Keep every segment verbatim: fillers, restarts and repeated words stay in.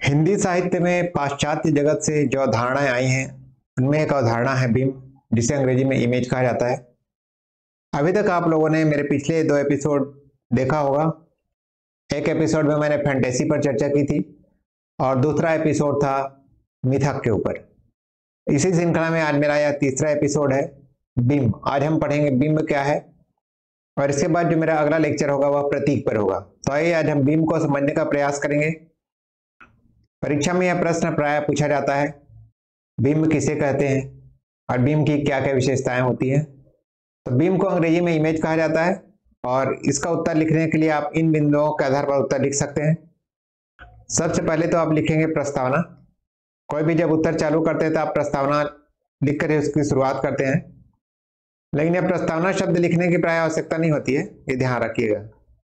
हिंदी साहित्य में पाश्चात्य जगत से जो अवधारणाएं आई हैं उनमें एक अवधारणा है बिंब, जिसे अंग्रेजी में इमेज कहा जाता है। अभी तक आप लोगों ने मेरे पिछले दो एपिसोड देखा होगा। एक एपिसोड में मैंने फैंटेसी पर चर्चा की थी और दूसरा एपिसोड था मिथक के ऊपर। इसी श्रृंखला में आज मेरा यह तीसरा एपिसोड है बिंब। आज हम पढ़ेंगे बिंब क्या है और इसके बाद जो मेरा अगला लेक्चर होगा वह प्रतीक पर होगा। तो आइए आज हम बिंब को समझने का प्रयास करेंगे। परीक्षा में यह प्रश्न प्राय पूछा जाता है, बिंब किसे कहते हैं और बिंब की क्या क्या विशेषताएं होती हैं। तो बिंब को अंग्रेजी में इमेज कहा जाता है और इसका उत्तर लिखने के लिए आप इन बिंदुओं के आधार पर उत्तर लिख सकते हैं। सबसे पहले तो आप लिखेंगे प्रस्तावना। कोई भी जब उत्तर चालू करते हैं तो आप प्रस्तावना लिख कर उसकी शुरुआत करते हैं, लेकिन यह प्रस्तावना शब्द लिखने की प्राय आवश्यकता नहीं होती है, ये ध्यान रखिएगा।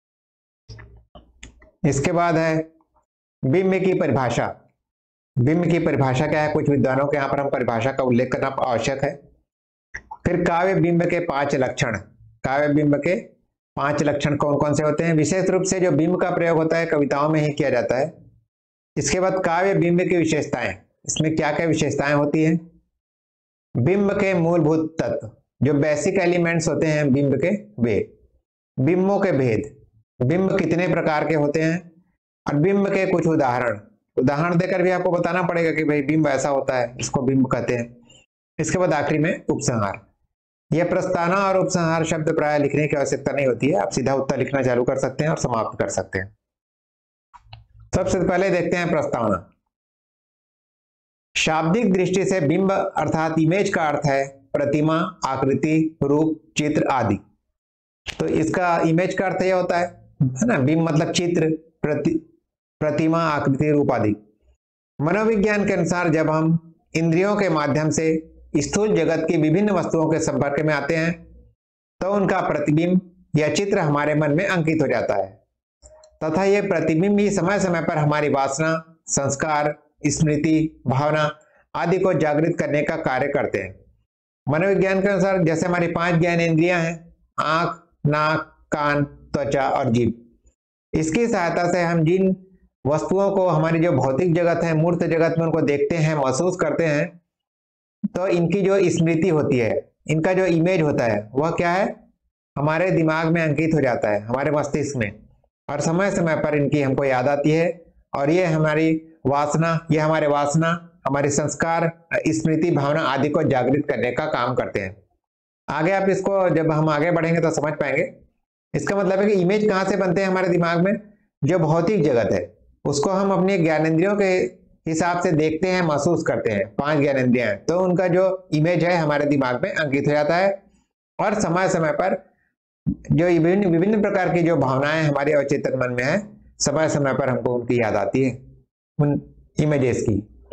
इसके बाद है बिंब की परिभाषा। बिंब की परिभाषा क्या है, कुछ विद्वानों के यहाँ पर हम परिभाषा का उल्लेख करना आवश्यक है। फिर काव्य बिंब के पांच लक्षण। काव्य बिंब के पांच लक्षण कौन कौन से होते हैं। विशेष रूप से जो बिंब का प्रयोग होता है कविताओं में ही किया जाता है। इसके बाद काव्य बिंब की विशेषताएं, इसमें क्या क्या विशेषताएं होती हैं। बिंब के मूलभूत तत्व, जो बेसिक एलिमेंट्स होते हैं बिंब के, वे बिंबों के भेद, बिंब कितने प्रकार के होते हैं और बिंब के कुछ उदाहरण। उदाहरण देकर भी आपको बताना पड़ेगा कि भाई बिंब ऐसा होता है, इसको बिंब कहते हैं। इसके बाद आखिरी में उपसंहार। यह प्रस्तावना और उपसंहार शब्द प्राय लिखने की आवश्यकता नहीं होती है, आप सीधा उत्तर लिखना चालू कर सकते हैं और समाप्त कर सकते हैं। सबसे पहले देखते हैं प्रस्तावना। शाब्दिक दृष्टि से बिंब अर्थात इमेज का अर्थ है प्रतिमा, आकृति, रूप, चित्र आदि। तो इसका इमेज का अर्थ यह होता है है ना, बिंब मतलब चित्र, प्रति प्रतिमा, आकृति, रूप आदि। मनोविज्ञान के अनुसार जब हम इंद्रियों के माध्यम से स्थूल जगत की विभिन्न वस्तुओं के संपर्क में आते हैं तो उनका प्रतिबिंब या चित्र हमारे मन में अंकित हो जाता है तथा यह प्रतिबिंब ही समय समय पर हमारी वासना, संस्कार, स्मृति, भावना आदि को जागृत करने का कार्य करते हैं। मनोविज्ञान के अनुसार जैसे हमारी पांच ज्ञान इंद्रियां हैं, आंख, नाक, कान, त्वचा और जीभ, इसकी सहायता से हम जिन वस्तुओं को हमारी जो भौतिक जगत है, मूर्त जगत में उनको देखते हैं, महसूस करते हैं, तो इनकी जो स्मृति होती है, इनका जो इमेज होता है वह क्या है, हमारे दिमाग में अंकित हो जाता है, हमारे मस्तिष्क में, और समय समय पर इनकी हमको याद आती है और ये हमारी वासना, ये हमारे वासना, हमारे संस्कार, स्मृति, भावना आदि को जागृत करने का काम करते हैं। आगे आप इसको जब हम आगे बढ़ेंगे तो समझ पाएंगे। इसका मतलब है कि इमेज कहाँ से बनते हैं हमारे दिमाग में, जो भौतिक जगत है उसको हम अपने ज्ञानेंद्रियों के हिसाब से देखते हैं, महसूस करते हैं। पांच ज्ञानेंद्रियां हैं तो उनका जो इमेज है हमारे दिमाग में अंकित हो जाता है और समय समय पर जो विभिन्न विभिन्न प्रकार की जो भावनाएं हमारे अवचेतन मन में है, समय समय पर हमको उनकी याद आती है, उन इमेजेस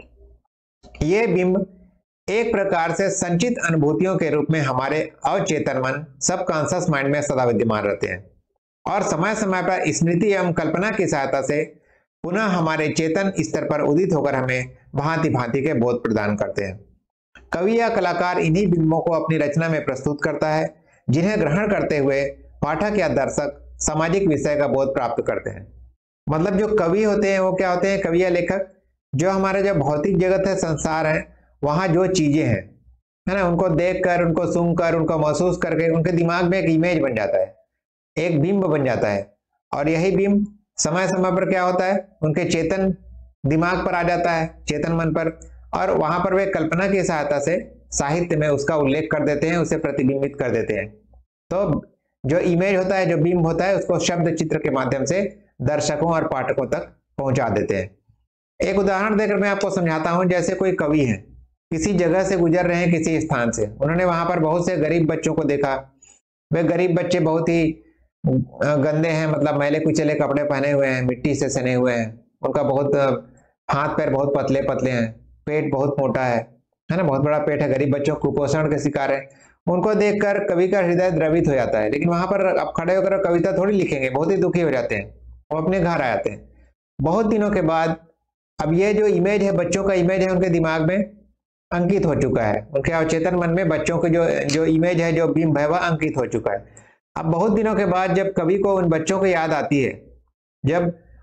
की। ये बिंब एक प्रकार से संचित अनुभूतियों के रूप में हमारे अवचेतन मन, सबकॉन्शियस माइंड में सदा विद्यमान रहते हैं और समय समय पर स्मृति एवं कल्पना की सहायता से पुनः हमारे चेतन स्तर पर उदित होकर हमें भांति भांति के बोध प्रदान करते हैं। कवि या कलाकार इन्हीं बिंबों को अपनी रचना में प्रस्तुत करता है, जिन्हें ग्रहण करते हुए पाठक या दर्शक सामाजिक विषय का बोध प्राप्त करते हैं। मतलब जो कवि होते हैं वो क्या होते हैं, कवि या लेखक, जो हमारे जो भौतिक जगत है, संसार है, वहां जो चीजें हैं है ना, उनको देखकर, उनको सुनकर, उनको महसूस करके उनके दिमाग में एक इमेज बन जाता है, एक बिंब बन जाता है और यही बिंब समय समय पर क्या होता है, उनके चेतन दिमाग पर आ जाता है, चेतन मन पर, और वहां पर वे कल्पना की सहायता से साहित्य में उसका उल्लेख कर देते हैं, उसे प्रतिबिंबित कर देते हैं। तो जो इमेज होता है, जो बिंब होता है, उसको शब्द चित्र के माध्यम से दर्शकों और पाठकों तक पहुंचा देते हैं। एक उदाहरण देकर मैं आपको समझाता हूं। जैसे कोई कवि है, किसी जगह से गुजर रहे हैं, किसी स्थान से, उन्होंने वहां पर बहुत से गरीब बच्चों को देखा। वे गरीब बच्चे बहुत ही गंदे हैं, मतलब मैले कुचले कपड़े पहने हुए हैं, मिट्टी से सने हुए हैं, उनका बहुत हाथ पैर बहुत पतले पतले हैं, पेट बहुत मोटा है है ना, बहुत बड़ा पेट है, गरीब बच्चों कुपोषण के शिकार है। उनको देखकर कवि का हृदय द्रवित हो जाता है, लेकिन वहां पर आप खड़े होकर कविता थोड़ी लिखेंगे, बहुत ही दुखी हो जाते हैं, वो अपने घर आ जाते हैं। बहुत दिनों के बाद अब ये जो इमेज है, बच्चों का इमेज है, उनके दिमाग में अंकित हो चुका है, उनके अवचेतन मन में बच्चों की जो जो इमेज है, जो बिंब है, वह अंकित हो चुका है। अब बहुत दिनों के बाद जब कवि को उन बच्चों को याद आती है, जब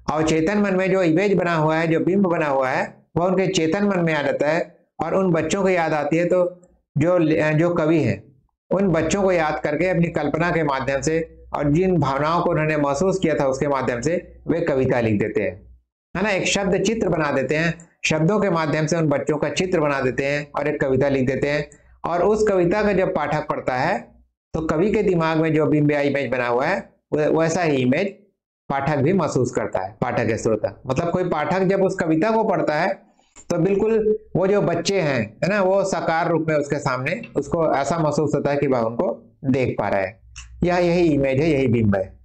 और चेतन मन में जो इमेज बना हुआ है, जो बिंब बना हुआ है, वह उनके चेतन मन में आ जाता है और उन बच्चों को याद आती है। तो जो जो कवि है उन बच्चों को याद करके अपनी कल्पना के माध्यम से और जिन भावनाओं को उन्होंने महसूस किया था उसके माध्यम से वे कविता लिख देते हैं, है ना। एक शब्द चित्र बना देते हैं, शब्दों के माध्यम से उन बच्चों का चित्र बना देते हैं और एक कविता लिख देते हैं। और उस कविता का जब पाठक पढ़ता है तो कवि के दिमाग में जो बिंब या इमेज बना हुआ है वैसा ही इमेज पाठक भी महसूस करता है, पाठक या श्रोता। मतलब कोई पाठक जब उस कविता को पढ़ता है तो बिल्कुल वो जो बच्चे हैं, है ना, वो साकार रूप में उसके सामने उसको ऐसा महसूस होता है कि वह उनको देख पा रहा है। यह यही इमेज है, यही बिंब है।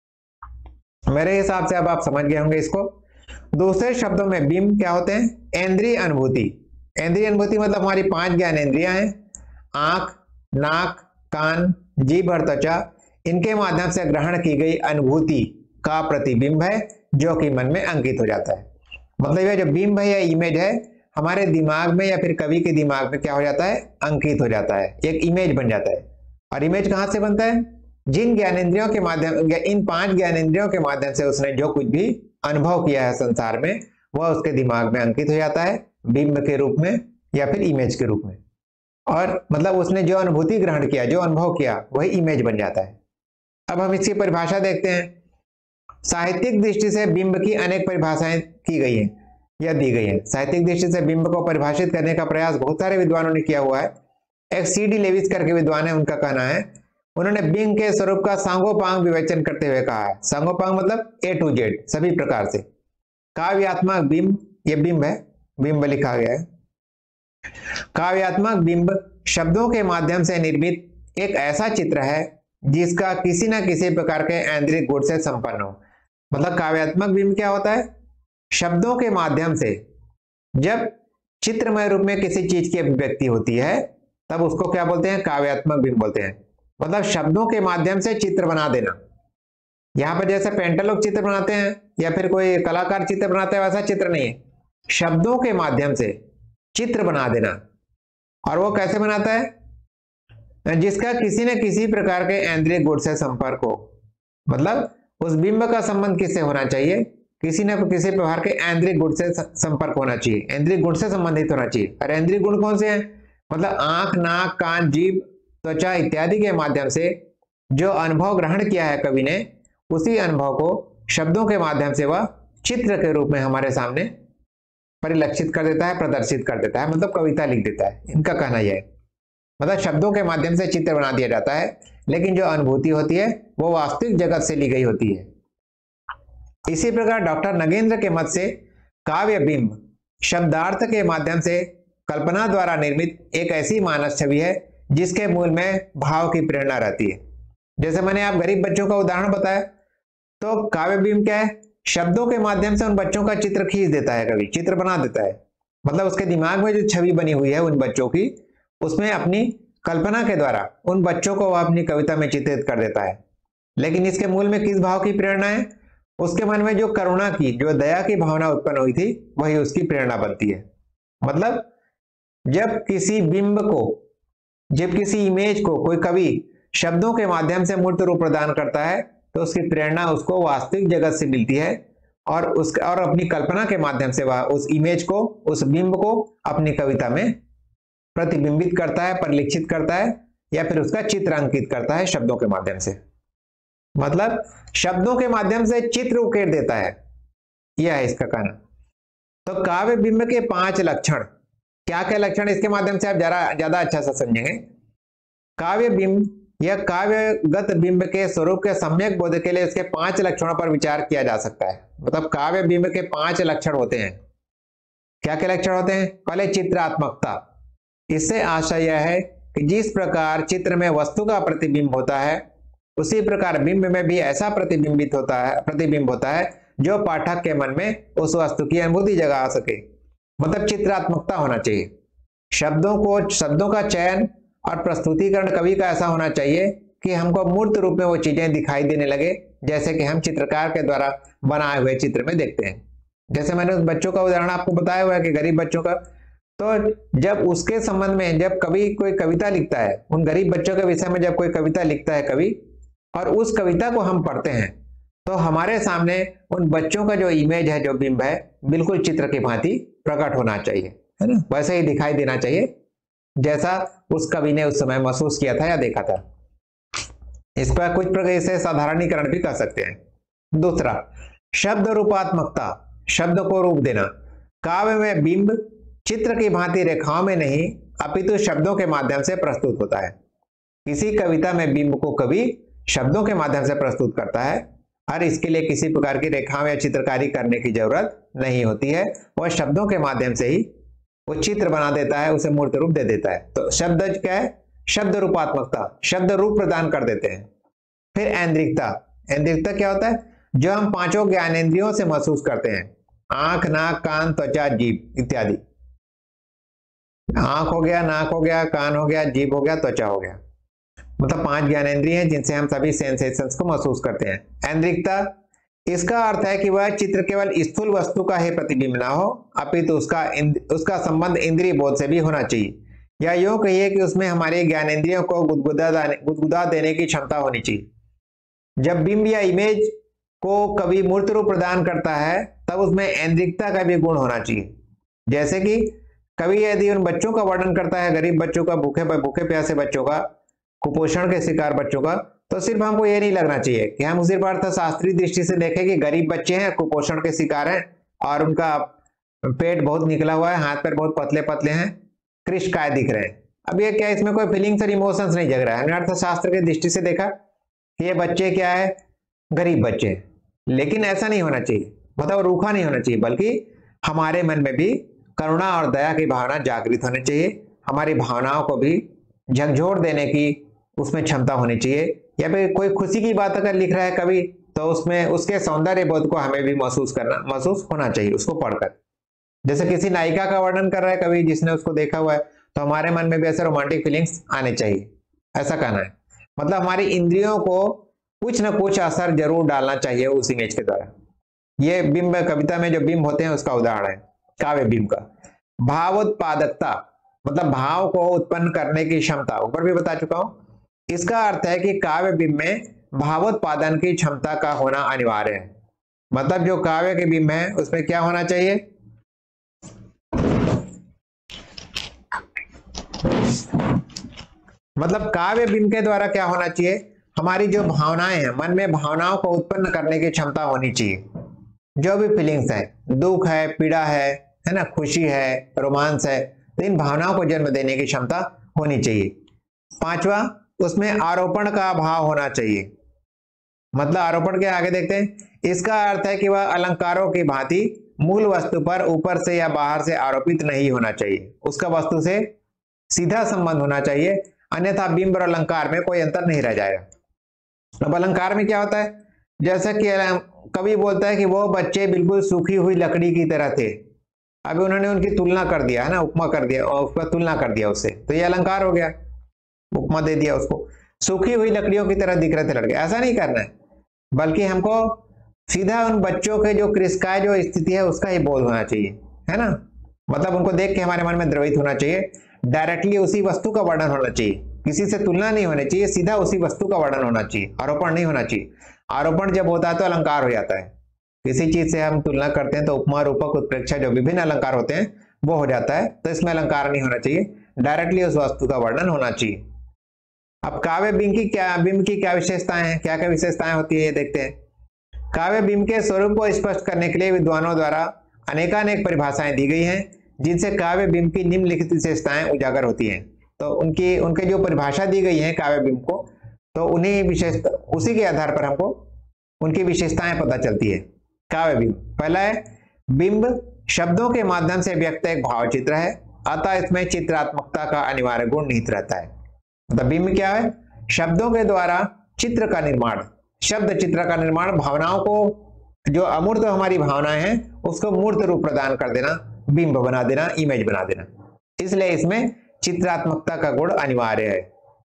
मेरे हिसाब से अब आप समझ गए होंगे इसको। दूसरे शब्दों में बिंब क्या होते हैं? इंद्रिय अनुभूति। इंद्रिय अनुभूति मतलब हमारी पांच ज्ञानेंद्रियां हैं, आंख, नाक, कान, जीभ और त्वचा। इनके माध्यम से ग्रहण की गई अनुभूति का प्रतिबिंब है जो कि मन में अंकित हो जाता है। मतलब यह जो बिंब है या इमेज है हमारे दिमाग में या फिर कवि के दिमाग में क्या हो जाता है? अंकित हो जाता है, एक इमेज बन जाता है। और इमेज कहां से बनता है? जिन ज्ञानेंद्रियों के माध्यम, इन पांच ज्ञानेंद्रियों के माध्यम से उसने जो कुछ भी अनुभव किया है संसार में वह उसके दिमाग में अंकित हो जाता है बिंब के रूप में या फिर इमेज के रूप में। और मतलब उसने जो अनुभूति ग्रहण किया, जो अनुभव किया, वही इमेज बन जाता है। अब हम इसकी परिभाषा देखते हैं। साहित्यिक दृष्टि से बिंब की अनेक परिभाषाएं की गई हैं या दी गई हैं। साहित्यिक दृष्टि से बिंब को परिभाषित करने का प्रयास बहुत सारे विद्वानों ने किया हुआ है। एक सी डी लेविस करके विद्वान है, उनका कहना है, उन्होंने बिंब के स्वरूप का सांगोपांग विवेचन करते हुए कहा है। सांगोपांग मतलब ए टू जेड, सभी प्रकार से। काव्यात्मक बिंब, ये बिंब है, बिंब लिखा गया है। काव्यात्मक बिंब शब्दों के माध्यम से निर्मित एक ऐसा चित्र है जिसका किसी न किसी प्रकार के ऐन्द्रिक गुण से संपन्न हो। मतलब काव्यात्मक बिंब क्या होता है? शब्दों के माध्यम से जब चित्रमय रूप में किसी चीज की अभिव्यक्ति होती है तब उसको क्या बोलते हैं? काव्यात्मक बिंब बोलते हैं। मतलब शब्दों के माध्यम से चित्र बना देना। यहां पर जैसे पेंटर लोग चित्र बनाते हैं या फिर कोई कलाकार चित्र बनाता है, वैसा चित्र नहीं है। शब्दों के माध्यम से चित्र बना देना। और वो कैसे बनाता है? जिसका किसी न किसी प्रकार के ऐन्द्रिय गुण से संपर्क हो। मतलब उस बिंब का संबंध किससे होना चाहिए? किसी न किसी प्रकार के ऐन्द्रिय गुण से संपर्क होना चाहिए, ऐन्द्रिय गुण से संबंधित होना चाहिए। और ऐन्द्रिय गुण कौन से हैं? मतलब आंख, नाक, कान, जीभ, त्वचा इत्यादि के माध्यम से जो अनुभव ग्रहण किया है कवि ने, उसी अनुभव को शब्दों के माध्यम से वह चित्र के रूप में हमारे सामने परिलक्षित कर देता है, प्रदर्शित कर देता है, मतलब कविता लिख देता है। इनका कहना यह है। मतलब शब्दों के माध्यम से चित्र बना दिया जाता है, लेकिन जो अनुभूति होती है वो वास्तविक जगत से ली गई होती है। इसी प्रकार डॉक्टर नगेंद्र के मत से काव्य बिंब शब्दार्थ के माध्यम से कल्पना द्वारा निर्मित एक ऐसी मानस छवि है जिसके मूल में भाव की प्रेरणा रहती है। जैसे मैंने आप गरीब बच्चों का उदाहरण बताया, तो काव्य बिंब क्या है? शब्दों के माध्यम से उन बच्चों का चित्र खींच देता है, कवि चित्र बना देता है। मतलब उसके दिमाग में जो छवि बनी हुई है उन बच्चों की, उसमें अपनी कल्पना के द्वारा उन बच्चों को वह अपनी कविता में चित्रित कर देता है। लेकिन इसके मूल में किस भाव की प्रेरणा है? उसके मन में जो करुणा की, जो दया की भावना उत्पन्न हुई थी, वही उसकी प्रेरणा बनती है। मतलब जब किसी बिंब को, जब किसी इमेज को कोई कवि शब्दों के माध्यम से मूर्त रूप प्रदान करता है तो उसकी प्रेरणा उसको वास्तविक जगत से मिलती है और उस और अपनी कल्पना के माध्यम से वह उस इमेज को, उस बिंब को अपनी कविता में प्रतिबिंबित करता है, परिलक्षित करता है या फिर उसका चित्र अंकित करता है शब्दों के माध्यम से। मतलब शब्दों के माध्यम से चित्र उकेर देता है, यह है इसका कहना। तो काव्य बिंब के पांच लक्षण, क्या क्या लक्षण, इसके माध्यम से आप जरा ज्यादा अच्छा से समझेंगे। काव्य बिंब या काव्यगत बिंब के स्वरूप के सम्यक बोध के लिए इसके पांच लक्षणों पर विचार किया जा सकता है। मतलब काव्य बिंब के पांच लक्षण होते हैं। क्या क्या लक्षण होते हैं? पहले चित्रात्मकता। इससे आशय यह है कि जिस प्रकार चित्र में वस्तु का प्रतिबिंब होता है उसी प्रकार बिंब में भी ऐसा प्रतिबिंबित होता है प्रतिबिंब होता है जो पाठक के मन में उस वस्तु की अनुभूति जगा सके। मतलब चित्रात्मकता होना चाहिए। शब्दों को शब्दों का चयन और प्रस्तुतिकरण कवि का ऐसा होना चाहिए कि हमको मूर्त रूप में वो चीजें दिखाई देने लगे, जैसे कि हम चित्रकार के द्वारा बनाए हुए चित्र में देखते हैं। जैसे मैंने उस बच्चों का उदाहरण आपको बताया हुआ है कि गरीब बच्चों का, तो जब उसके संबंध में जब कवि कोई कविता लिखता है, उन गरीब बच्चों के विषय में जब कोई कविता लिखता है कवि, और उस कविता को हम पढ़ते हैं तो हमारे सामने उन बच्चों का जो इमेज है, जो बिंब है, बिल्कुल चित्र की भांति प्रकट होना चाहिए, है ना, वैसे ही दिखाई देना चाहिए जैसा उस कवि ने उस समय महसूस किया था या देखा था। इस पर कुछ प्रकार से साधारणीकरण भी कर सकते हैं। दूसरा, शब्द रूपात्मकता, शब्द को रूप देना। काव्य में बिंब चित्र की भांति रेखाओं में नहीं अपितु शब्दों के माध्यम से प्रस्तुत होता है। किसी कविता में बिंब को कवि शब्दों के माध्यम से प्रस्तुत करता है और इसके लिए किसी प्रकार की रेखाओं या चित्रकारी करने की जरूरत नहीं होती है। वह शब्दों के माध्यम से ही वो चित्र बना देता है, उसे मूर्त रूप दे देता है। तो शब्द क्या है? शब्द रूपात्मकता, शब्द रूप प्रदान कर देते हैं। फिर ऐन्द्रिकता, ऐन्द्रिकता क्या होता है? जो हम पांचों ज्ञानेंद्रियों से महसूस करते हैं, आंख, नाक, कान, त्वचा, जीभ इत्यादि। आंख हो गया, नाक हो गया, कान हो गया, जीभ हो गया, त्वचा हो गया, मतलब पांच ज्ञानेंद्रिय हैं जिनसे हम सभी सेंसेशंस को महसूस करते हैं। ऐन्द्रिकता, इसका अर्थ है कि वह चित्र केवल स्थूल वस्तु का ही प्रतिबिंब ना हो, अपितु उसका उसका संबंध इंद्रिय बोध से भी होना चाहिए, या यूं कहिए कि उसमें हमारे ज्ञानेंद्रियों को गुदगुदा गुदगुदा देने की क्षमता होनी चाहिए। जब बिंब या इमेज को कवि मूर्त रूप प्रदान करता है तब उसमें ऐन्द्रिकता का भी गुण होना चाहिए। जैसे कि कवि यदि उन बच्चों का वर्णन करता है, गरीब बच्चों का, भूखे भूखे प्यासे बच्चों का, कुपोषण के शिकार बच्चों का, तो सिर्फ हमको ये नहीं लगना चाहिए कि हम सिर्फ अर्थशास्त्रीय दृष्टि से देखें कि गरीब बच्चे हैं, कुपोषण के शिकार हैं और उनका पेट बहुत निकला हुआ है, हाथ पैर बहुत पतले पतले हैं, कृष्णकाय दिख रहे हैं। अब ये क्या, इसमें कोई फीलिंग्स और इमोशंस नहीं जग रहा है। हमने अर्थशास्त्र की दृष्टि से देखा कि ये बच्चे क्या है, गरीब बच्चे, लेकिन ऐसा नहीं होना चाहिए, मतलब रूखा नहीं होना चाहिए, बल्कि हमारे मन में भी करुणा और दया की भावना जागृत होनी चाहिए। हमारी भावनाओं को भी झकझोर देने की उसमें क्षमता होनी चाहिए। या फिर कोई खुशी की बात अगर लिख रहा है कवि, तो उसमें उसके सौंदर्य बोध को हमें भी महसूस करना महसूस होना चाहिए उसको पढ़कर। जैसे किसी नायिका का वर्णन कर रहा है कवि, जिसने उसको देखा हुआ है, तो हमारे मन में भी ऐसे रोमांटिक फीलिंग्स आने चाहिए, ऐसा कहना है। मतलब हमारी इंद्रियों को कुछ न कुछ असर जरूर डालना चाहिए उस इमेज के द्वारा। ये बिंब, कविता में जो बिंब होते हैं उसका उदाहरण है काव्य बिंब का। भावोत्पादकता, मतलब भाव को उत्पन्न करने की क्षमता, ऊपर भी बता चुका हूं। इसका अर्थ है कि काव्य बिंब में भावोत्पादन की क्षमता का होना अनिवार्य है। मतलब जो काव्य के बिंब है उसमें क्या होना चाहिए? मतलब काव्य बिंब के द्वारा क्या होना चाहिए? हमारी जो भावनाएं हैं, मन में भावनाओं को उत्पन्न करने की क्षमता होनी चाहिए। जो भी फीलिंग्स है, दुख है, पीड़ा है, है ना, खुशी है, रोमांस है, तो इन भावनाओं को जन्म देने की क्षमता होनी चाहिए। पांचवा, उसमें आरोपण का भाव होना चाहिए। मतलब आरोपण के आगे देखते हैं, इसका अर्थ है कि वह अलंकारों की भांति मूल वस्तु पर ऊपर से या बाहर से आरोपित नहीं होना चाहिए, उसका वस्तु से सीधा संबंध होना चाहिए, अन्यथा बिंब और अलंकार में कोई अंतर नहीं रह जाएगा। अब अलंकार में क्या होता है? जैसा कि कवि बोलता है कि वो बच्चे बिल्कुल सूखी हुई लकड़ी की तरह थे, अभी उन्होंने उनकी तुलना कर दिया है ना, उपमा कर दिया और उसका तुलना कर दिया उससे, तो ये अलंकार हो गया, उपमा दे दिया उसको, सूखी हुई लकड़ियों की तरह दिख रहे थे लड़के। ऐसा नहीं करना है, बल्कि हमको सीधा उन बच्चों के जो कृष्णकाय जो स्थिति है उसका ही बोध होना चाहिए, है ना। मतलब उनको देख के हमारे मन में द्रवित होना चाहिए, डायरेक्टली उसी वस्तु का वर्णन होना चाहिए, किसी से तुलना नहीं होनी चाहिए, सीधा उसी वस्तु का वर्णन होना चाहिए, आरोपण नहीं होना चाहिए। आरोपण जब होता है तो अलंकार हो जाता है, किसी चीज से हम तुलना करते हैं तो उपमा, रूपक, उत्प्रेक्षा, जो विभिन्न अलंकार होते हैं वो हो जाता है, तो इसमें अलंकार नहीं होना चाहिए, डायरेक्टली उस वस्तु का वर्णन होना चाहिए। अब काव्य बिंब की क्या बिंब की क्या विशेषताएं हैं, क्या क्या विशेषताएं होती है ये देखते हैं। काव्य बिंब के स्वरूप को स्पष्ट करने के लिए विद्वानों द्वारा अनेकानेक परिभाषाएं दी गई हैं, जिनसे काव्य बिंब की निम्नलिखित विशेषताएं उजागर होती हैं। तो उनकी उनके जो परिभाषा दी गई है काव्य बिंब को, तो उन्हीं विशेषता उसी के आधार पर हमको उनकी विशेषताएं पता चलती है। काव्य बिंब, पहला है बिंब शब्दों के माध्यम से व्यक्त एक भाव चित्र है, अतः इसमें चित्रात्मकता का अनिवार्य गुण निहित रहता है। मतलब बिंब क्या है? शब्दों के द्वारा चित्र का निर्माण, शब्द चित्र का निर्माण, भावनाओं को, जो अमूर्त हमारी भावनाएं हैं उसको मूर्त रूप प्रदान कर देना, बिंब बना देना, इमेज बना देना, इसलिए इसमें चित्रात्मकता का गुण अनिवार्य है।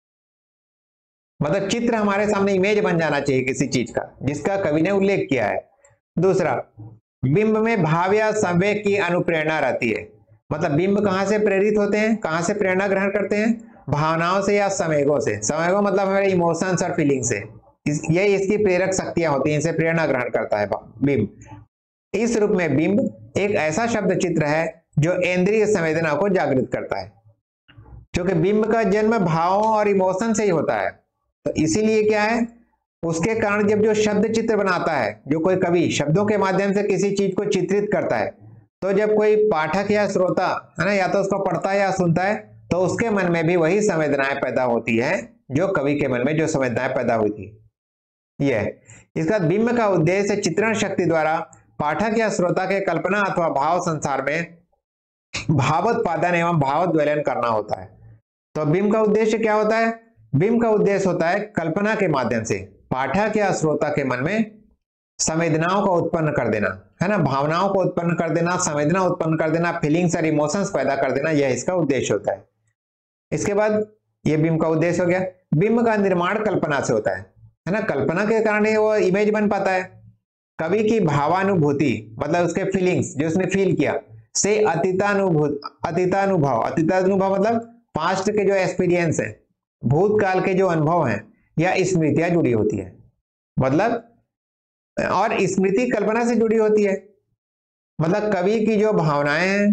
मतलब चित्र हमारे सामने इमेज बन जाना चाहिए किसी चीज का, जिसका कवि ने उल्लेख किया है। दूसरा, बिंब में भाव या संवेग की अनुप्रेरणा रहती है। मतलब बिंब कहां से प्रेरित होते हैं, कहां से प्रेरणा ग्रहण करते हैं? भावनाओं से या संवेगों से। संवेगों मतलब हमारे इमोशंस और फीलिंग से, इस, ये इसकी प्रेरक शक्तियां होती हैं, इनसे प्रेरणा ग्रहण करता है बिंब। इस रूप में बिंब एक ऐसा शब्द चित्र है जो इंद्रिय संवेदना को जागृत करता है। क्योंकि बिंब का जन्म भावों और इमोशन से ही होता है, तो इसीलिए क्या है, उसके कारण जब जो शब्द चित्र बनाता है, जो कोई कवि शब्दों के माध्यम से किसी चीज को चित्रित करता है, तो जब कोई पाठक या श्रोता है ना, या तो उसको पढ़ता है या सुनता है, तो उसके मन में भी वही संवेदनाएं पैदा होती है जो कवि के मन में जो संवेदनाएं पैदा हुई थी। यह इसका बिंब का उद्देश्य चित्रण शक्ति द्वारा पाठक या श्रोता के कल्पना अथवा भाव संसार में भावोत्पादन एवं भावोद्वेलन करना होता है। तो बिंब का उद्देश्य क्या होता है? बिंब का उद्देश्य होता है कल्पना के माध्यम से पाठक या श्रोता के मन में संवेदनाओं को उत्पन्न कर देना, है ना, भावनाओं को उत्पन्न कर देना, संवेदना उत्पन्न कर देना, फीलिंग्स और इमोशंस पैदा कर देना, यह इसका उद्देश्य होता है। इसके बाद ये बिंब का उद्देश्य हो गया। बिंब का निर्माण कल्पना से होता है, है ना, कल्पना के कारण ही वो इमेज बन पाता है। कवि की भावानुभूति मतलब उसके फीलिंग्स जो उसने फील किया से अतीतानुभूत अतीतानुभव अतीतानुभव मतलब पास्ट के जो एक्सपीरियंस है, भूतकाल के जो अनुभव हैं या स्मृतियां जुड़ी होती है, मतलब और स्मृति कल्पना से जुड़ी होती है। मतलब कवि की जो भावनाएं हैं,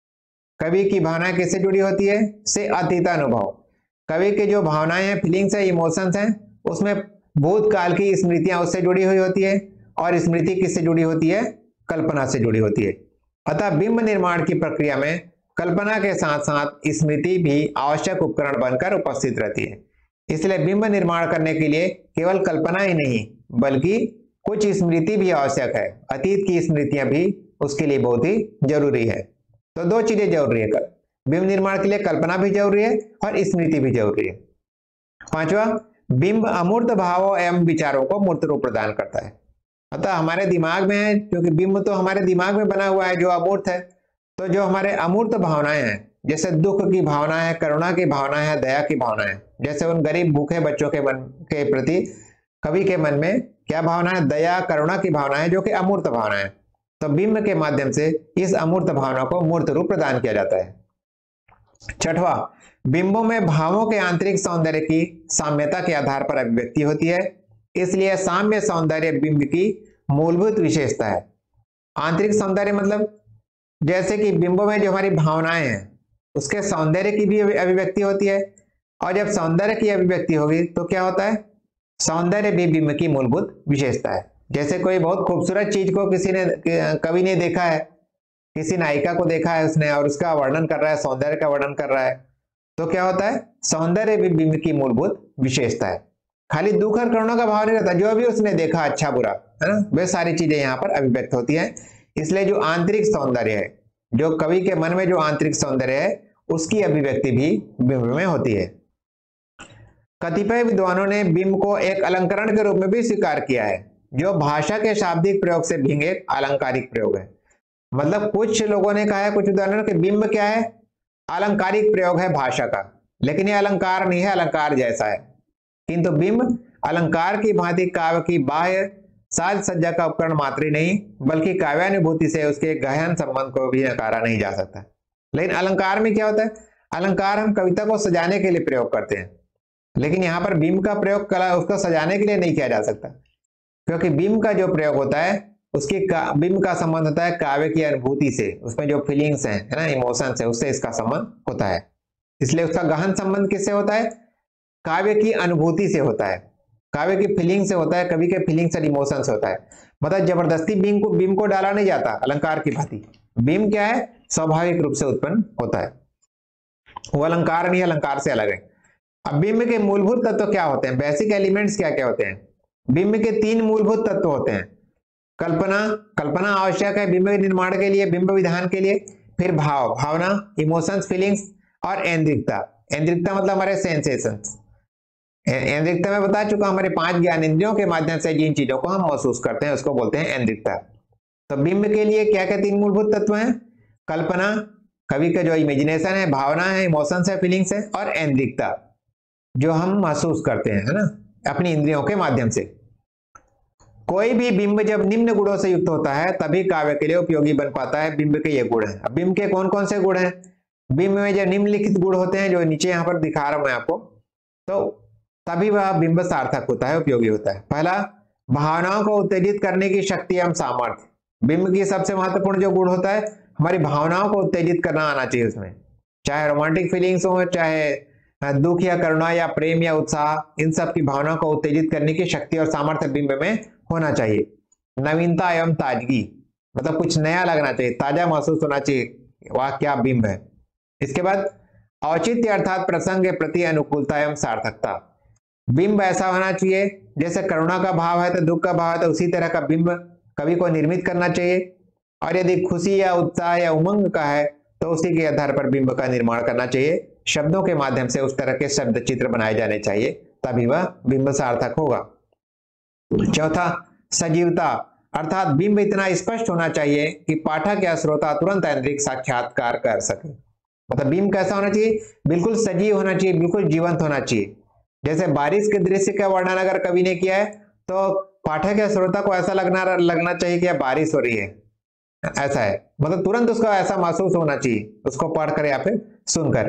कवि की भावनाएं किससे जुड़ी होती है? से अतीतानुभव। कवि के जो भावनाएं हैं, फीलिंग्स है, इमोशंस हैं, उसमें भूतकाल की स्मृतियां उससे जुड़ी हुई होती है, और स्मृति किससे जुड़ी होती है? कल्पना से जुड़ी होती है। अतः बिंब निर्माण की प्रक्रिया में कल्पना के साथ साथ स्मृति भी आवश्यक उपकरण बनकर उपस्थित रहती है। इसलिए बिंब निर्माण करने के लिए केवल कल्पना ही नहीं बल्कि कुछ स्मृति भी आवश्यक है। अतीत की स्मृतियां भी उसके लिए बहुत ही जरूरी है। तो दो चीजें जरूरी है, बिंब निर्माण के लिए कल्पना भी जरूरी है और स्मृति भी जरूरी है। पांचवा, बिंब अमूर्त भावों एवं विचारों को मूर्त रूप प्रदान करता है। अतः हमारे दिमाग में है, क्योंकि बिंब तो हमारे दिमाग में बना हुआ है जो अमूर्त है, तो जो हमारे अमूर्त भावनाएं हैं, जैसे दुख की भावना है, करुणा की भावना है, दया की भावना है, जैसे उन गरीब भूखे बच्चों के मन के प्रति कवि के मन में क्या भावना है? दया, करुणा की भावना है, जो कि अमूर्त भावना है। तो बिंब के माध्यम से इस अमूर्त भावना को मूर्त रूप प्रदान किया जाता है। छठवां, बिंबों में भावों के आंतरिक सौंदर्य की साम्यता के आधार पर अभिव्यक्ति होती है, इसलिए साम्य सौंदर्य बिंब की मूलभूत विशेषता है। आंतरिक सौंदर्य मतलब जैसे कि बिंबों में जो हमारी भावनाएं हैं उसके सौंदर्य की भी अभिव्यक्ति होती है, और जब सौंदर्य की अभिव्यक्ति होगी तो क्या होता है? सौंदर्य भी बिंब की मूलभूत विशेषता है। जैसे कोई बहुत खूबसूरत चीज को किसी ने कवि ने देखा है, किसी नायिका को देखा है उसने और उसका वर्णन कर रहा है, सौंदर्य का वर्णन कर रहा है, तो क्या होता है? सौंदर्य भी बिंब की मूलभूत विशेषता है। खाली दुख और करुणा का भाव नहीं रहता, जो भी उसने देखा अच्छा बुरा, है ना, वे सारी चीजें यहाँ पर अभिव्यक्त होती है। इसलिए जो आंतरिक सौंदर्य है, जो कवि के मन में जो आंतरिक सौंदर्य है, उसकी अभिव्यक्ति भी बिंब में होती है। कतिपय विद्वानों ने बिंब को एक अलंकरण के रूप में भी स्वीकार किया है, जो भाषा के शाब्दिक प्रयोग से भिन्न एक अलंकारिक प्रयोग है। मतलब कुछ लोगों ने कहा है, कुछ विद्वानों कि बिंब क्या है? अलंकारिक प्रयोग है भाषा का, लेकिन यह अलंकार नहीं है, अलंकार जैसा है। किंतु बिंब अलंकार की भांति काव्य की बाह्य साज सज्जा का उपकरण मात्र ही नहीं बल्कि काव्यानुभूति से उसके गहन संबंध को भी नकारा नहीं जा सकता। लेकिन अलंकार में क्या होता है? अलंकार हम कविता को सजाने के लिए प्रयोग करते हैं, लेकिन यहाँ पर बिंब का प्रयोग कला उसको सजाने के लिए नहीं किया जा सकता, क्योंकि बिंब का जो प्रयोग होता है उसकी बिंब का संबंध होता है काव्य की अनुभूति से, उसमें जो फीलिंग्स हैं, है ना, इमोशंस है, उससे इसका संबंध होता है। इसलिए उसका गहन संबंध किससे होता है? काव्य की अनुभूति से होता है, काव्य की फीलिंग से होता है, कवि के फीलिंग्स और इमोशंस होता है। मतलब जबरदस्ती बिंब को बिंब को डाला नहीं जाता अलंकार की भांति। बिंब क्या है? स्वाभाविक रूप से उत्पन्न होता है, वो अलंकार नहीं, अलंकार से अलग है। अब बिंब के मूलभूत तत्व क्या होते हैं? बेसिक एलिमेंट्स क्या क्या होते हैं? बिंब के तीन मूलभूत तत्व होते हैं। कल्पना, कल्पना आवश्यक है बिंब के निर्माण के लिए, बिंब विधान के लिए। फिर भाव, भावना, इमोशंस, फीलिंग्स, और ऐन्द्रिकता। ऐन्द्रिकता मतलब हमारे सेंसेशंस। ऐन्द्रिकता में बता चुका, हमारे पांच ज्ञान इंद्रियों के माध्यम से जिन चीजों को हम महसूस करते हैं उसको बोलते हैं ऐन्द्रिकता। तो बिंब के लिए क्या क्या तीन मूलभूत तत्व हैं? कल्पना, कवि का जो इमेजिनेशन है, भावना है, इमोशंस है, फीलिंग्स है, और ऐन्द्रिकता जो हम महसूस करते हैं, है ना, अपनी इंद्रियों के माध्यम से। कोई भी बिंब जब निम्न गुणों से युक्त होता है तभी काव्य के लिए उपयोगी बन पाता है। बिंब के ये गुण हैं। अब बिंब के कौन कौन से गुण हैं? बिंब में जो निम्नलिखित गुण होते हैं, जो नीचे यहाँ पर दिखा रहा हूं मैं आपको, तो तभी वह बिंब सार्थक होता है, उपयोगी होता है। पहला, भावनाओं को उत्तेजित करने की शक्ति एवं सामर्थ्य। बिंब की सबसे महत्वपूर्ण जो गुण होता है, हमारी भावनाओं को उत्तेजित करना आना चाहिए उसमें, चाहे रोमांटिक फीलिंग्स हो, चाहे दुख या करुणा या प्रेम या उत्साह, इन सब की भावनाओं को उत्तेजित करने की शक्ति और सामर्थ्य बिंब में होना चाहिए। नवीनता एवं ताजगी, मतलब कुछ नया लगना चाहिए, ताजा महसूस होना चाहिए, वाह क्या बिंब है। इसके बाद औचित्य अर्थात प्रसंग के प्रति अनुकूलता एवं सार्थकता। बिंब ऐसा होना चाहिए जैसे करुणा का भाव है तो दुख का भाव है तो उसी तरह का बिंब कवि को निर्मित करना चाहिए, और यदि खुशी या उत्साह या उमंग का है तो उसी के आधार पर बिंब का निर्माण करना चाहिए। शब्दों के माध्यम से उस तरह के शब्द चित्र बनाए जाने चाहिए, तभी वह बिंब सार्थक होगा। चौथा, सजीवता अर्थात बिंब इतना स्पष्ट होना चाहिए कि पाठक या श्रोता तुरंत ऐन्द्रिक साक्षात्कार कर सके। मतलब बिंब कैसा होना चाहिए, बिल्कुल सजीव होना चाहिए, बिल्कुल जीवंत होना चाहिए। जैसे बारिश के दृश्य का वर्णन अगर कवि ने किया है तो पाठक या श्रोता को ऐसा लगना लगना चाहिए कि बारिश हो रही है, ऐसा है, मतलब तुरंत उसको ऐसा महसूस होना चाहिए, उसको पढ़कर या फिर सुनकर।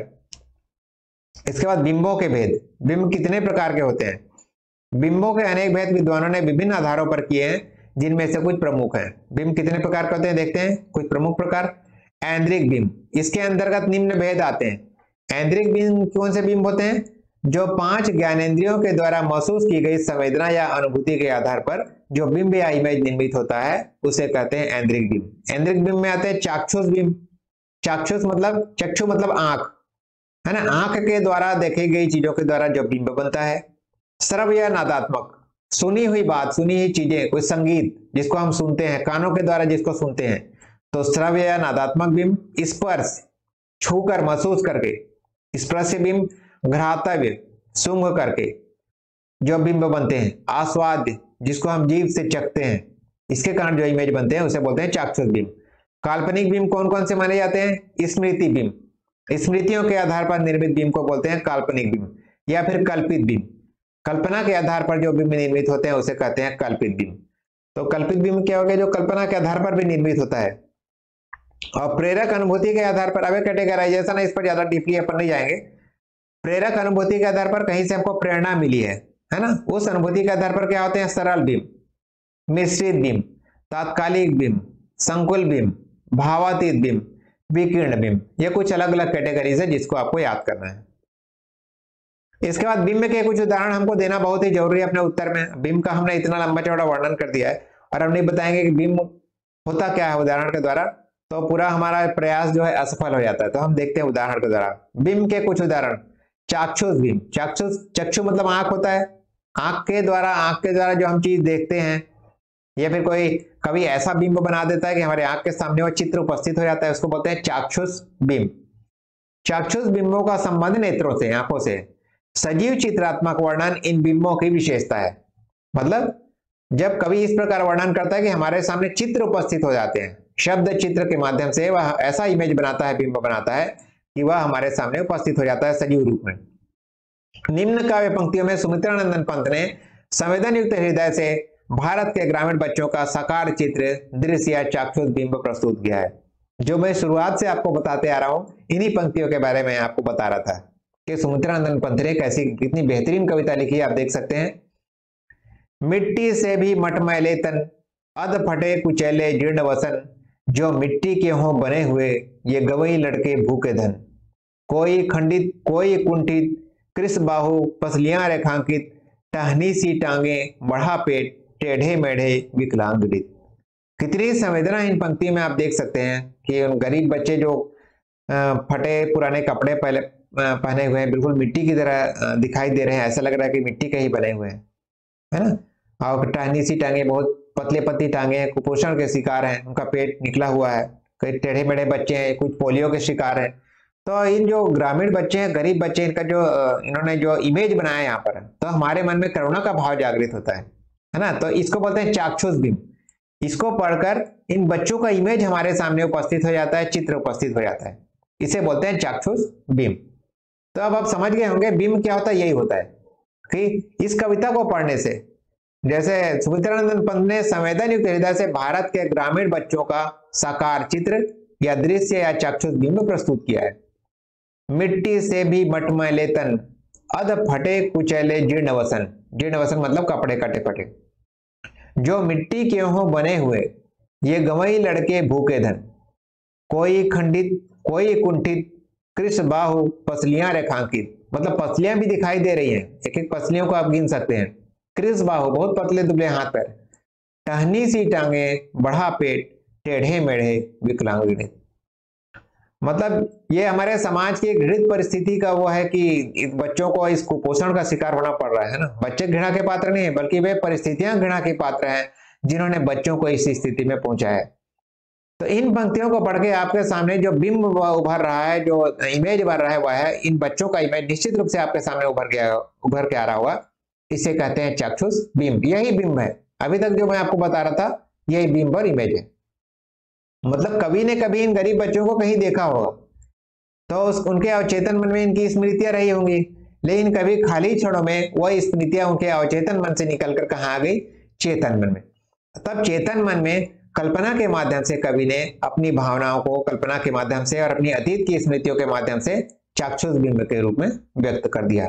इसके बाद बिंबों के भेद। बिंब कितने प्रकार के होते हैं? बिंबों के अनेक भेद विद्वानों ने विभिन्न आधारों पर किए हैं, जिनमें से कुछ प्रमुख हैं। बिंब कितने प्रकार के होते हैं देखते हैं, कुछ प्रमुख प्रकार। ऐन्द्रिक बिंब, इसके अंतर्गत निम्न भेद आते हैं। ऐन्द्रिक बिंब कौन से बिंब होते हैं? जो पांच ज्ञानेंद्रियों के द्वारा महसूस की गई संवेदना या अनुभूति के आधार पर जो बिंब या इमेज निर्मित होता है उसे कहते हैं ऐन्द्रिक बिंब। ऐन्द्रिक बिंब में आते हैं चाक्षुष बिंब। चाक्षुष मतलब चक्षु मतलब आंख, है ना, आंख के द्वारा देखी गई चीजों के द्वारा जो बिंब बनता है। श्रव्य या नादात्मक, सुनी हुई बात, सुनी हुई चीजें, कोई संगीत जिसको हम सुनते हैं, कानों के द्वारा जिसको सुनते हैं, तो श्रव्य या नादात्मक बिंब। स्पर्श, छूकर महसूस करके, स्पर्श बिंब। घ्रातव्य, सूंघ करके जो बिंब बनते हैं। आस्वाद्य, जिसको हम जीभ से चखते हैं, इसके कारण जो इमेज बनते हैं उसे बोलते हैं चाक्षुष बिंब। काल्पनिक बिंब कौन कौन से माने जाते हैं? स्मृति बिंब, स्मृतियों के आधार पर निर्मित बिंब को बोलते हैं काल्पनिक बिंब, या फिर कल्पित बिंब। कल्पना के आधार पर जो बिंब निर्मित होते हैं उसे कहते हैं कल्पित बिंब। तो कल्पित बिंब क्या हो गया? जो कल्पना के आधार पर भी निर्मित होता है। और प्रेरक अनुभूति के आधार पर, अब कैटेगराइजेशन है, इस पर ज्यादा डीपली अपन नहीं जाएंगे। प्रेरक अनुभूति के आधार पर कहीं से हमको प्रेरणा मिली है, है ना, उस अनुभूति के आधार पर क्या होते हैं? सरल बिंब, मिश्रित बिंब, तात्कालिक बिंब, संकुल बिंब, भावातीत बिंब, विकीर्ण बिंब। ये कुछ अलग अलग कैटेगरीज है जिसको आपको याद करना है। इसके बाद बिंब के कुछ उदाहरण हमको देना बहुत ही जरूरी है अपने उत्तर में। बिंब का हमने इतना लंबा चौड़ा वर्णन कर दिया है और हम नहीं बताएंगे कि बिंब होता क्या है उदाहरण के द्वारा, तो पूरा हमारा प्रयास जो है असफल हो जाता है। तो हम देखते हैं उदाहरण के द्वारा बिंब के कुछ उदाहरण। चाक्षुष बिंब, चाक्षुष, चक्षु मतलब आंख होता है, आंख के द्वारा, आंख के द्वारा जो हम चीज देखते हैं, या फिर कोई कभी ऐसा बिंब बना देता है कि हमारे आंख के सामने वो चित्र उपस्थित हो जाता है, उसको बोलते हैं चाक्षुष बिंब। चाक्षुष बिंबों का संबंध नेत्रों से, आंखों से। सजीव चित्रात्मक वर्णन इन बिंबों की विशेषता है। मतलब जब कवि इस प्रकार वर्णन करता है कि हमारे सामने चित्र उपस्थित हो जाते हैं, शब्द चित्र के माध्यम से वह ऐसा इमेज बनाता है, बिंब बनाता है कि वह हमारे सामने उपस्थित हो जाता है सजीव रूप में। निम्न काव्य पंक्तियों में सुमित्रानंदन पंत ने संवेदन युक्त हृदय से भारत के ग्रामीण बच्चों का साकार चित्र, दृश्य या चाक्षुष बिंब प्रस्तुत किया है। जो मैं शुरुआत से आपको बताते आ रहा हूं, इन्हीं पंक्तियों के बारे में आपको बता रहा था कि सुमित्रानंदन पंत ने कैसी कितनी बेहतरीन कविता लिखी है। आप देख सकते हैं, मिट्टी से भी मटमैले तन, अध फटे कुचैले जीर्ण वसन, जो मिट्टी के हों बने हुए ये गवई लड़के भूखे धन। कोई खंडित कोई कुंठित, कृष बाहु पसलियां रेखांकित, टहनी सी टांगे, बढ़ा पेट, टेढ़े मेढ़े विकलांग वृत्त। कितनी संवेदना इन पंक्ति में आप देख सकते हैं कि उन गरीब बच्चे जो फटे पुराने कपड़े पहले पहने हुए हैं, बिल्कुल मिट्टी की तरह दिखाई दे रहे हैं, ऐसा लग रहा है कि मिट्टी के ही बने हुए हैं, है ना। और टहनी सी टांगे, बहुत पतले पतली टांगे हैं, कुपोषण के शिकार हैं, उनका पेट निकला हुआ है, कई टेढ़े मेढ़े बच्चे हैं, कुछ पोलियो के शिकार हैं। तो इन जो ग्रामीण बच्चे हैं, गरीब बच्चे, इनका जो इन्होंने जो इमेज बनाया यहाँ पर, तो हमारे मन में करुणा का भाव जागृत होता है, है ना। तो इसको बोलते हैं चाक्षुष बिंब। इसको पढ़कर इन बच्चों का इमेज हमारे सामने उपस्थित हो जाता है, चित्र उपस्थित हो जाता है, इसे बोलते हैं चाक्षुष बिंब। तो अब आप समझ गए होंगे बिंब क्या होता है। यही होता है कि इस कविता को पढ़ने से, जैसे सुमित्रानंदन पंत ने संवेदन युक्त हृदय से भारत के ग्रामीण बच्चों का साकार चित्र या दृश्य या चाक्षुष बिंब प्रस्तुत किया है। मिट्टी से भी मटमैले तन, अध फटे कुचैले जीर्ण वसन, जीर्ण वसन मतलब कपड़े कटे फटे, जो मिट्टी के हो बने हुए ये गंवई लड़के भूखे धन, कोई खंडित कोई कुंठित कृष बाहु पसलियां रेखांकित, मतलब पसलियां भी दिखाई दे रही हैं, एक एक पसलियों को आप गिन सकते हैं। कृष बाहु बहुत पतले दुबले हाथ पैर, टहनी सी टांगे बढ़ा पेट टेढ़े मेढ़े विकलांग रीढ़े। मतलब ये हमारे समाज की घृणित परिस्थिति का वो है कि बच्चों को इस कुपोषण का शिकार होना पड़ रहा है ना। बच्चे घृणा के पात्र नहीं है, बल्कि वे परिस्थितियां घृणा के पात्र हैं जिन्होंने बच्चों को इस स्थिति में पहुंचाया है। तो इन पंक्तियों को पढ़ के आपके सामने जो बिंब उभर रहा है, जो इमेज बन रहा है, वह है इन बच्चों का इमेज निश्चित रूप से आपके सामने उभर के उभर के आ रहा होगा। इसे कहते हैं चक्षुष बिंब, यही बिंब है। अभी तक जो मैं आपको बता रहा था यही बिंब और इमेज है। मतलब कवि ने कभी इन गरीब बच्चों को कहीं देखा होगा, तो उस उनके अवचेतन मन में इनकी स्मृतियां रही होंगी, लेकिन कभी खाली क्षणों में वह स्मृतियां उनके अवचेतन मन से निकलकर कहाँ आ गई? चेतन मन में। तब चेतन मन में कल्पना के माध्यम से कवि ने अपनी भावनाओं को कल्पना के माध्यम से और अपनी अतीत की स्मृतियों के माध्यम से चाक्षुष बिंब के रूप में व्यक्त कर दिया।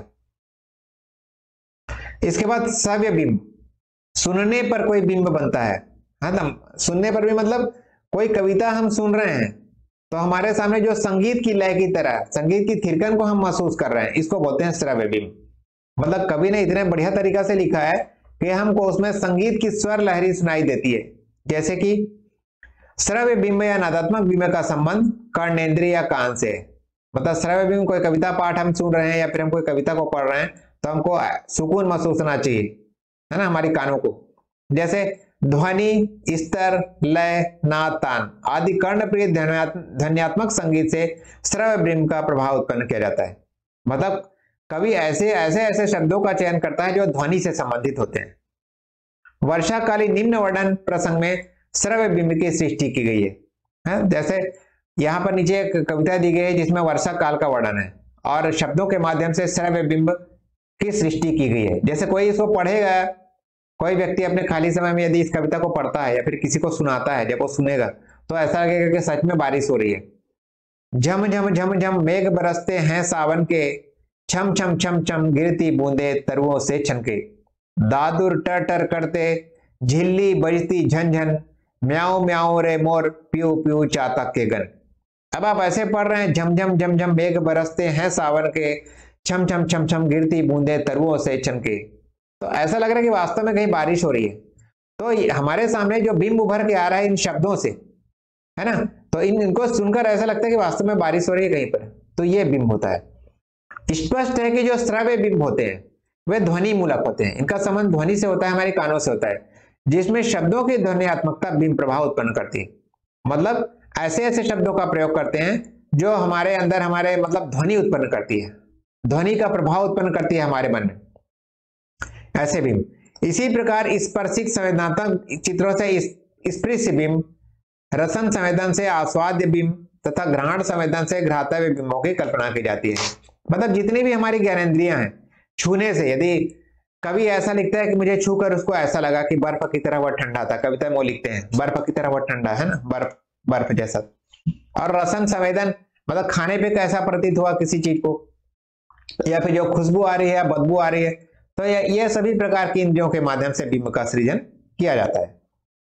इसके बाद श्रव्य बिंब, सुनने पर कोई बिंब बनता है। हाँ ना, सुनने पर भी मतलब कोई कविता हम सुन रहे हैं तो हमारे सामने जो संगीत की लय की तरह संगीत की थिरकन को हम महसूस कर रहे हैं, इसको बोलते हैं श्रव्य बिंब। मतलब कवि ने इतने बढ़िया तरीका से लिखा है कि हमको उसमें संगीत की स्वर लहरी सुनाई देती है। जैसे कि श्रव्य बिंब या नादात्मक बिंब का संबंध कर्णेंद्रिय या कान से। मतलब श्रव्य बिंब, कोई कविता पाठ हम सुन रहे हैं या फिर हम कोई कविता को पढ़ रहे हैं तो हमको सुकून महसूस होना चाहिए, है ना, हमारी कानों को। जैसे ध्वनि, स्तर, लय, नाद, तान आदि कर्णप्रिय ध्वन्यात्मक संगीत से श्रव्य बिंब का प्रभाव उत्पन्न किया जाता है। मतलब कवि ऐसे ऐसे ऐसे शब्दों का चयन करता है जो ध्वनि से संबंधित होते हैं। वर्षाकालीन निम्न वर्णन प्रसंग में श्रव्य बिंब की सृष्टि की गई है, है? जैसे यहाँ पर नीचे एक कविता दी गई है जिसमें वर्षा काल का वर्णन है और शब्दों के माध्यम से श्रव्य बिंब की सृष्टि की गई है। जैसे कोई इसको पढ़ेगा, कोई व्यक्ति अपने खाली समय में यदि इस कविता को पढ़ता है या फिर किसी को सुनाता है, जब वो सुनेगा तो ऐसा लगेगा कि सच में बारिश हो रही है। झम झम झम झम मेघ बरसते हैं सावन के, छम छम छम छम गिरती बूंदे तरुओं से छनके, दादुर टर टर करते झिल्ली बजती झनझन, म्याऊ म्याऊ रे मोर प्यू प्यू चातक के गन। अब आप ऐसे पढ़ रहे हैं, झमझम झमझम मेघ बरसते हैं सावन के, छम छम छम छम गिरती बूंदे तरुओं से छनके, तो ऐसा लग रहा है कि वास्तव में कहीं बारिश हो रही है। तो हमारे सामने जो बिंब उभर के आ रहा है इन शब्दों से, है ना, तो इन इनको सुनकर ऐसा लगता है कि वास्तव में बारिश हो रही है कहीं पर, तो ये बिंब होता है। स्पष्ट है कि जो श्रव्य बिंब होते हैं वे ध्वनि मूलक होते हैं। इनका संबंध ध्वनि से होता है, हमारे कानों से होता है, जिसमें शब्दों की ध्वन्यात्मकता बिंब प्रभाव उत्पन्न करती है। मतलब ऐसे ऐसे शब्दों का प्रयोग करते हैं जो हमारे अंदर हमारे मतलब ध्वनि उत्पन्न करती है, ध्वनि का प्रभाव उत्पन्न करती है हमारे मन में, ऐसे बिंब। इसी प्रकार स्पर्शिक संवेदनात्मक चित्रों से स्पृश्य बिंब, रसन संवेदन से आस्वाद्य बिंब तथा घ्राण संवेदन से घ्रातव्य बिंबों की कल्पना की जाती है। मतलब जितनी भी हमारी ज्ञानेंद्रियां हैं, छूने से, यदि कभी ऐसा लिखता है कि मुझे छूकर उसको ऐसा लगा कि बर्फ की तरह वह ठंडा था, कविता में वो लिखते हैं बर्फ की तरह वह ठंडा है ना, बर्फ बर्फ जैसा। और रसन संवेदन मतलब खाने पे कैसा प्रतीत हुआ किसी चीज को, या फिर जो खुशबू आ रही है, बदबू आ रही है, तो ये ये सभी प्रकार की इंद्रियों के माध्यम से बिंब का सृजन किया जाता है।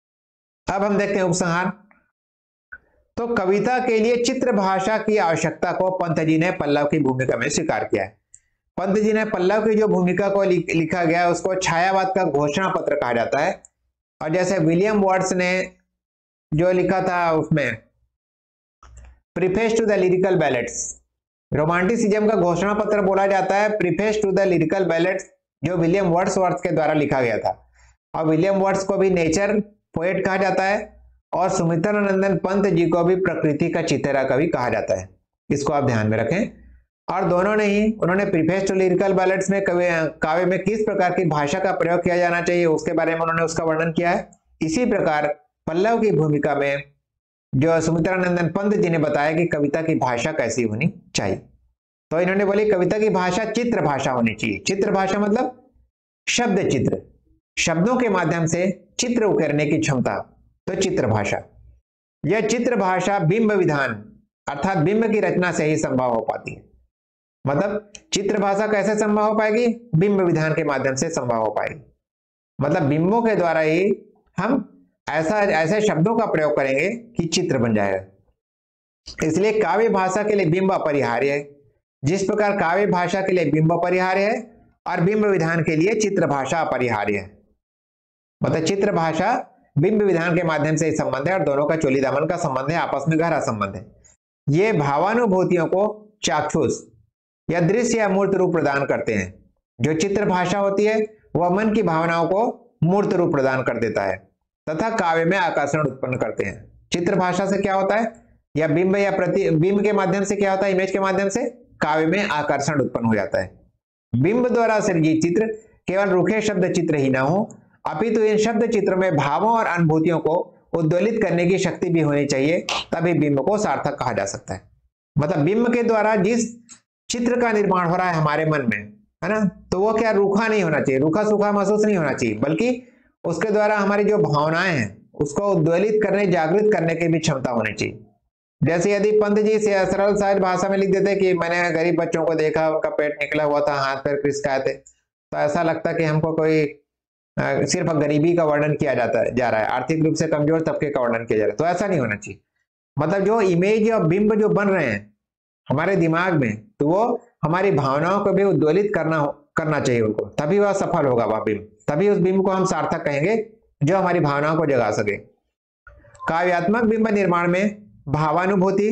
अब हम देखते हैं उपसंहार। तो कविता के लिए चित्र भाषा की आवश्यकता को पंत जी ने पल्लव की भूमिका में स्वीकार किया है। पंत जी ने पल्लव की जो भूमिका को लिखा गया उसको छायावाद का घोषणा पत्र कहा जाता है। और जैसे विलियम वर्ड्स ने जो लिखा था उसमें preface to the lyrical ballads, romanticism का घोषणा पत्र बोला जाता है preface to the lyrical ballads, जो विलियम वर्ड्सवर्थ के द्वारा लिखा गया था। और विलियम वर्ड्स को भी नेचर पोएट कहा जाता है और सुमित्रानंदन पंत जी को भी प्रकृति का चित्रा कवि कहा जाता है। इसको आप ध्यान में रखें। और दोनों ने ही उन्होंने प्रीफेस टू लिरिकल बैलेट्स में कवि काव्य में किस प्रकार की भाषा का प्रयोग किया जाना चाहिए उसके बारे में उन्होंने उसका वर्णन किया है। इसी प्रकार पल्लव की भूमिका में जो सुमित्रानंदन पंत जी ने बताया कि कविता की भाषा कैसी होनी चाहिए, तो इन्होंने बोली कविता की भाषा चित्र भाषा होनी चाहिए। चित्र भाषा मतलब शब्द चित्र, शब्दों के माध्यम से चित्र उकेरने की क्षमता, तो चित्र भाषा। यह चित्र भाषा बिंब विधान अर्थात बिंब की रचना से ही संभव हो पाती है। मतलब चित्र भाषा कैसे संभव हो पाएगी? बिंब विधान के माध्यम से संभव हो पाएगी। मतलब बिंबों के द्वारा ही हम ऐसा ऐसे शब्दों का प्रयोग करेंगे कि चित्र बन जाएगा। इसलिए काव्य भाषा के लिए बिंब अपरिहार्य है। जिस प्रकार काव्य भाषा के लिए बिंब अपरिहार्य है और बिंब विधान के लिए चित्र भाषा अपरिहार्य है। मतलब चित्र भाषा बिंब विधान के माध्यम से संबंध है और दोनों का चोली दामन का संबंध है, आपस में गहरा संबंध है। ये भावानुभूतियों को चाक्षुष या दृश्य या मूर्त रूप प्रदान करते हैं। जो चित्र भाषा होती है वह मन की भावनाओं को मूर्त रूप प्रदान कर देता है तथा काव्य में आकर्षण उत्पन्न करते हैं। चित्र भाषा से क्या होता है, या बिंब या प्रति बिंब के माध्यम से क्या होता है, इमेज के माध्यम से काव्य में आकर्षण उत्पन्न हो जाता है। बिंब द्वारा सृजित चित्र केवल रूखे शब्द चित्र ही ना हो, अपितु इन शब्द चित्रों में भावों और अनुभूतियों को उद्वेलित करने की शक्ति भी होनी चाहिए, तभी बिंब को सार्थक कहा जा सकता है। मतलब बिंब के द्वारा जिस चित्र का निर्माण हो रहा है हमारे मन में, है ना, तो वो क्या रूखा नहीं होना चाहिए, रूखा सूखा महसूस नहीं होना चाहिए, बल्कि उसके द्वारा हमारी जो भावनाएं हैं उसको उद्वेलित करने, जागृत करने की भी क्षमता होनी चाहिए। जैसे यदि पंत जी से सरल सहज भाषा में लिख देते कि मैंने गरीब बच्चों को देखा, उनका पेट निकला हुआ था, हाथ पैर खिसकाए थे, तो ऐसा लगता कि हमको कोई आ, सिर्फ गरीबी का वर्णन किया जाता जा रहा है, आर्थिक रूप से कमजोर तबके का वर्णन किया जा रहा है। तो ऐसा नहीं होना चाहिए। मतलब जो इमेज और बिंब जो बन रहे हैं हमारे दिमाग में, तो वो हमारी भावनाओं को भी उद्वेलित करना करना चाहिए उनको, तभी वह सफल होगा वह बिंब, तभी उस बिंब को हम सार्थक कहेंगे जो हमारी भावनाओं को जगा सके। काव्यात्मक बिंब निर्माण में भावानुभूति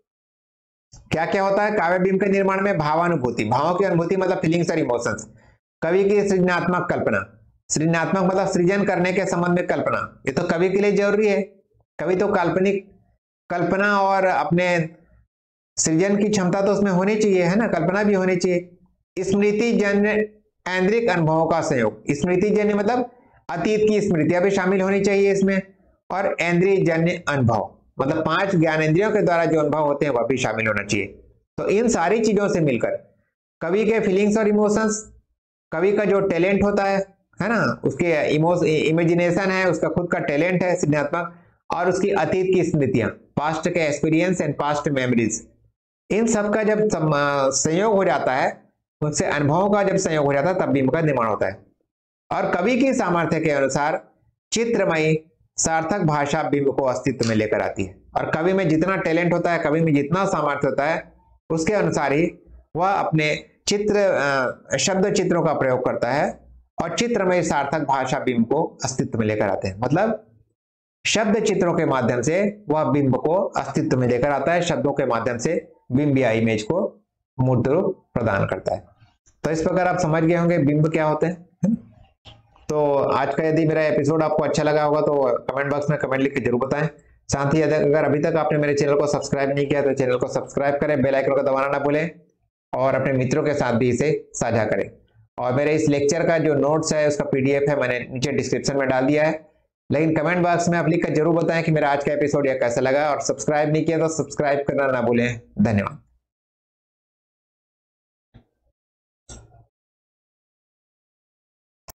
क्या क्या होता है? काव्य बिंब के निर्माण में भावानुभूति, भावों की अनुभूति मतलब फीलिंग्स और इमोशंस। कवि की सृजनात्मक कल्पना, सृजनात्मक मतलब सृजन करने के संबंध में कल्पना, ये तो कवि के लिए जरूरी है। कवि तो काल्पनिक कल्पना और अपने सृजन की क्षमता तो उसमें होनी चाहिए, है ना, कल्पना भी होनी चाहिए। स्मृति जन्य ऐन्द्रिक अनुभवों का संयोग, स्मृति जन्य मतलब अतीत की स्मृतियां भी शामिल होनी चाहिए इसमें, और ऐन्द्रिय जन्य अनुभव मतलब पांच ज्ञानेंद्रियों के द्वारा जो अनुभव होते हैं वह भी शामिल होना चाहिए। तो इन सारी चीजों से मिलकर कवि के फीलिंग्स और इमोशंस, कवि का जो टैलेंट होता है है ना, उसके इमेजिनेशन है, उसका खुद का टैलेंट है सृजनात्मक, और उसकी अतीत की स्मृतियां, पास्ट के एक्सपीरियंस एंड पास्ट मेमोरीज, इन सब का जब संयोग हो जाता है, उनसे अनुभवों का जब संयोग हो जाता है, तब बिंब का निर्माण होता है। और कवि की सामर्थ्य के अनुसार चित्रमयी सार्थक भाषा बिंब को अस्तित्व में लेकर आती है। और कवि में जितना टैलेंट होता है, कवि में जितना सामर्थ्य होता है, उसके अनुसार ही वह अपने चित्र शब्द चित्रों का प्रयोग करता है और चित्रमय सार्थक भाषा बिंब को अस्तित्व में लेकर आते हैं। मतलब शब्द चित्रों के माध्यम से वह बिंब को अस्तित्व में लेकर आता है, शब्दों के माध्यम से बिंब या इमेज को मूर्त रूप प्रदान करता है। तो इस प्रकार आप समझ गए होंगे बिंब क्या होते हैं। तो आज का यदि मेरा एपिसोड आपको अच्छा लगा होगा तो कमेंट बॉक्स में कमेंट लिख के जरूर बताएं। साथ ही अगर अभी तक आपने मेरे चैनल को सब्सक्राइब नहीं किया तो चैनल को सब्सक्राइब करें, बेल आइकन को दबाना ना भूलें और अपने मित्रों के साथ भी इसे साझा करें। और मेरे इस लेक्चर का जो नोट्स है उसका पीडीएफ है, मैंने नीचे डिस्क्रिप्शन में डाल दिया है। लेकिन कमेंट बॉक्स में आप लिख कर जरूर बताएं कि मेरा आज का एपिसोड यह कैसा लगा, और सब्सक्राइब नहीं किया तो सब्सक्राइब करना ना भूलें। धन्यवाद।